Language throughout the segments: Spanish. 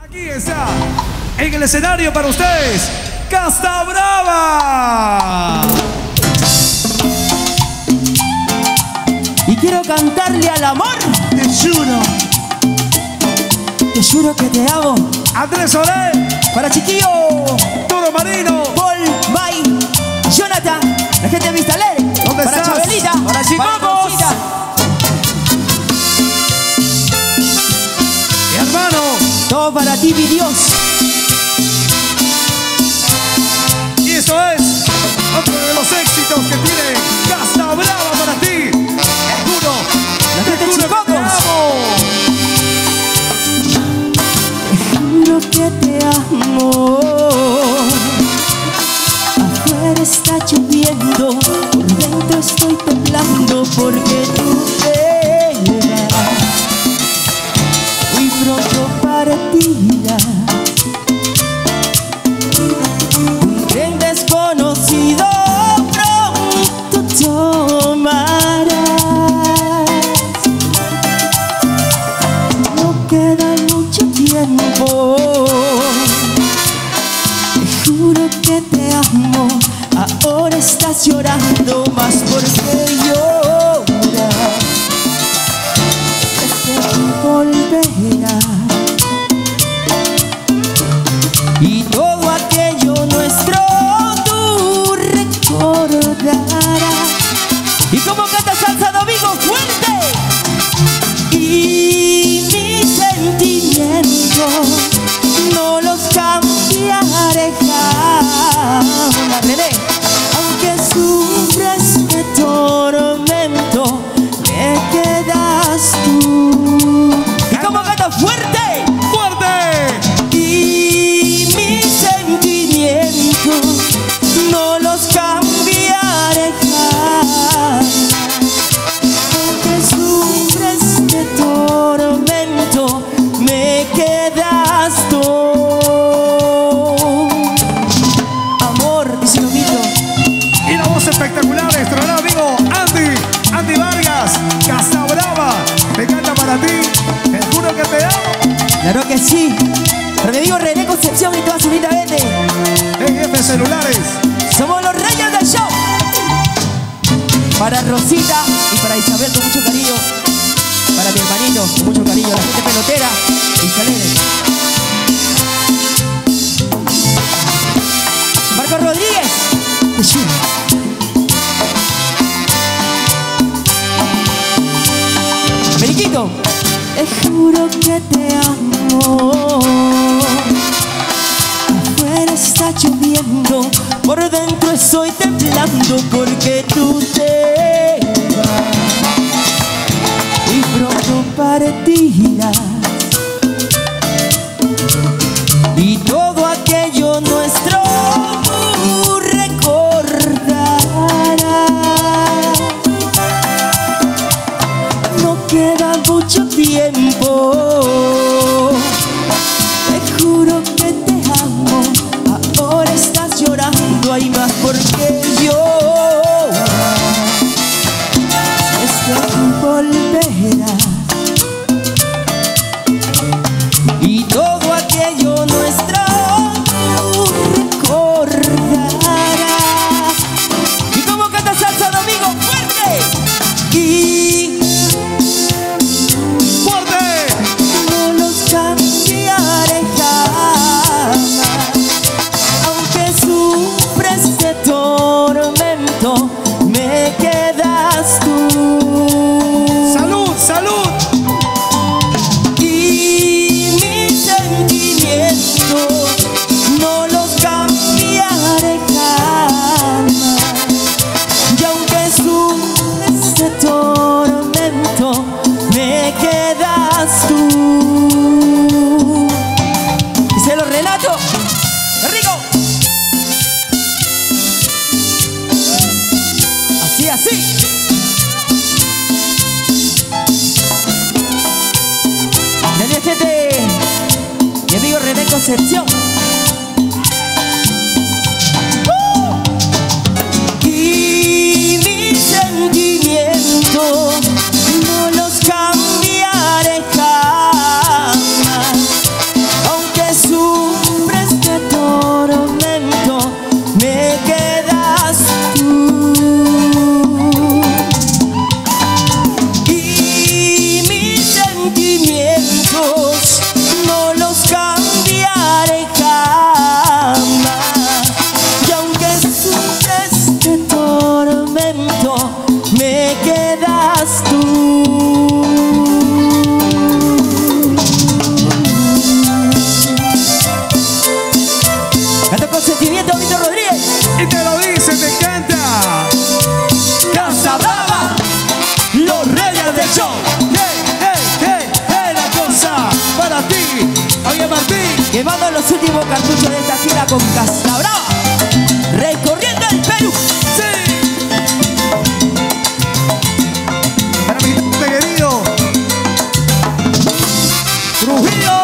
Aquí está, en el escenario para ustedes, Casta Brava. Y quiero cantarle al amor. Te juro que te amo. Andrés Solé, Para Chiquillo, Toro Marino, Paul, May, Jonathan, la gente de Vista Alegre. ¿Dónde para estás? Chabelita, Para Chicocos. Rosita. mi hermano. Todo para ti, mi Dios. Y eso es otro de los éxitos que tiene Casta Brava para ti. Es uno. La gente de Te Chicocos. amo. Te juro que te amo. Afuera está lloviendo, por dentro estoy temblando porque tú te vas. Muy pronto partirás. Un tren desconocido pronto tomarás. No queda mucho tiempo. Te juro que te amo. Ahora estás llorando más porque lloras. Este volverá. Y todo aquello nuestro tú recordarás. ¿Y cómo canta salsa Domingo? ¡Fuerte! Y mis sentimientos no los cambiaré jamás, René. Aunque sufres de tormento, me quedas tú. ¿Y cómo canta? ¡Fuerte! ¡Fuerte! Y mis sentimientos no los cambiaré jamás. Aunque sufres de tormento, me quedas tú. Amor, dice Lomito. Y la voz espectacular de nuestro gran amigo Andy Vargas. Casta Brava, me canta para ti. Te juro que te amo. Claro que sí. Para mi amigo René Concepción y toda su linda gente. En F Celulares. Somos los reyes del show. Para Rosita y para Isabel con mucho cariño. Para mi hermanito con mucho cariño. La gente pelotera y alegre. Marco Rodríguez. Te juro. Periquito. Te juro que te amo. Afuera está lloviendo, por dentro estoy temblando porque tú te vas. Y pronto partirás. Y todo aquello nuestro tú recordarás. No queda mucho tiempo. Te juro que te amo. Ahora estás llorando, hay más porque lloras. Es que tú volverás. Y todo aquello nuestro tú recordarás. ¿Y cómo canta salsa Domingo? ¡Fuerte! Y ¡Fuerte! no los cambiaré jamás. Aunque sufres de tormento, me quedas tú. ¡Salud, salud! Y mis sentimientos no los cambiaré jamás. Y aunque sufres de tormento, me quedas tú. Y se lo relato. ¡Qué rico! Así, así. Dale, gente. Mi amigo René Concepción. Y mis sentimientos no los cambiaré jamás. Aunque Quemando los últimos cartuchos de esta gira con Casabrava, recorriendo el Perú. ¡Sí! Para mi gente querido Trujillo.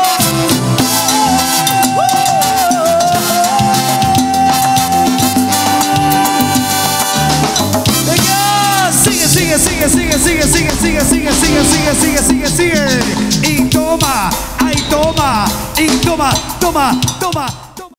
Venga, sigue. Y toma, ay toma, y toma.